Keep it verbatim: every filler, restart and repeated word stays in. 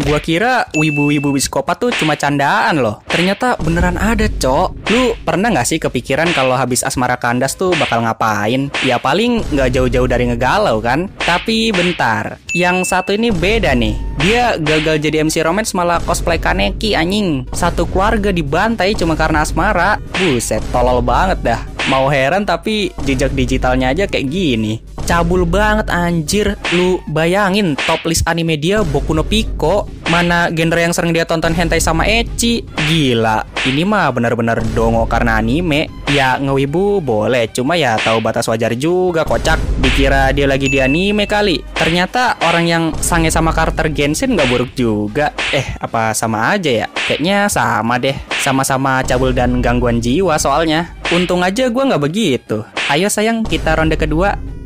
Gua kira wibu-wibu psikopat tuh cuma candaan loh. Ternyata beneran ada, Cok. Lu pernah nggak sih kepikiran kalau habis asmara kandas tuh bakal ngapain? Ya paling nggak jauh-jauh dari ngegalau kan? Tapi bentar, yang satu ini beda nih. Dia gagal jadi M C romance malah cosplay Kaneki anjing. Satu keluarga dibantai cuma karena asmara. Buset, tolol banget dah. Mau heran tapi jejak digitalnya aja kayak gini. Cabul banget anjir. Lu bayangin top list anime dia Boku no Pico. Mana genre yang sering dia tonton hentai sama ecchi. Gila, ini mah benar-benar dongo karena anime. Ya ngewibu boleh, cuma ya tahu batas wajar juga kocak. Dikira dia lagi di anime kali. Ternyata orang yang sange sama karakter Genshin gak buruk juga. Eh, apa sama aja ya? Kayaknya sama deh. Sama-sama cabul dan gangguan jiwa soalnya. Untung aja gue gak begitu. Ayo sayang, kita ronde kedua.